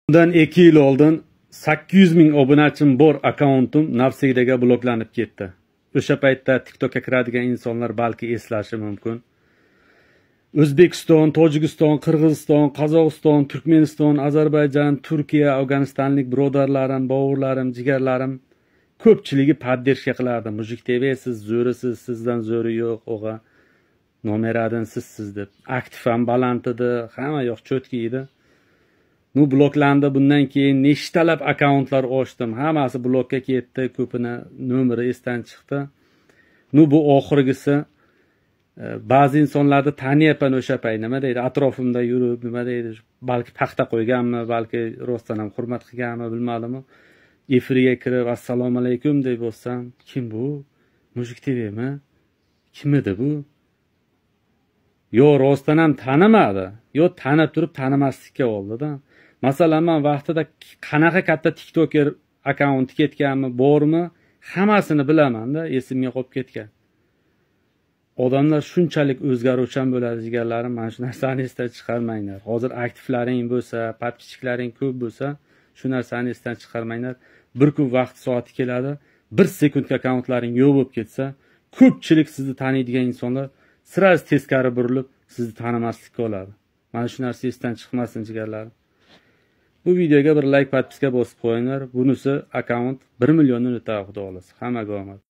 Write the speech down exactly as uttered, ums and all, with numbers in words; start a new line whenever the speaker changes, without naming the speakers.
Bundan ikki yil oldin sakkiz yuz ming obunachim bor akkauntim Navsegdaga bloklanib ketdi. O'sha paytda TikTokka kiradigan insonlar balki eslashi mumkin. O'zbekiston, Tojikiston, Qirg'iziston, Qozog'iston, Turkmeniston, Ozarbayjon, Turkiya, Afg'onistonlik birodarlarim, bovurlarim, jigarlarim ko'pchiligi poddershka qilardi. Mujik T V siz zo'risiz, sizdan zo'ri yo'q, o'g'a. Nomeradin sizsiz deb. Aktiv ham baland edi, hamma yoq cho'tki edi. Nu bloklandi. Bundan keyin nechtalab akkauntlar ochdim. Hammasi blokka ketdi, ko'pini nomeri esdan chiqdi. Nu bu oxirgisi. Ba'zi insonlarni taniyapman o'sha pay, nima deydi, atrofimda yurib, nima deydi, balki paxta qo'yganmi, balki rostdan ham hurmat qilganmi, bilmadim. Efirga kirib, assalomu alaykum deb bo'lsam, kim bu? Mujik T Vmi? Kim edi bu? Yo rostdan ham tanimadi, yo tanib turib tanimaslikka oldi-da. Masalan, men vaqtida qanaqa katta TikToker akkaunti ketganmi, bormi, hammasini bilaman-da, esimga qolib ketgan. Odamlar shunchalik o'zgaruvchan bo'ladi jigarlarim, mana shu narsani esdan chiqarmanglar. Hozir aktivlaring bo'lsa, podpischiklaring ko'p bo'lsa, shu narsani esdan chiqarmanglar. Bir kun vaqt soati keladi, bir sekundga akkauntlaring yo'q bo'lib ketsa, ko'pchilik sizni taniydigan insonlar sirasi teskari burilib, sizni tanimaslikka oladi. Mana shu narsa esdan chiqmasin jigarlarim. Bu videoga bir like, podpiska bosib qo'yinglar. Bunisi akkaunt bir milliondan o'tadi, xudo xolasa. Hammaga omad.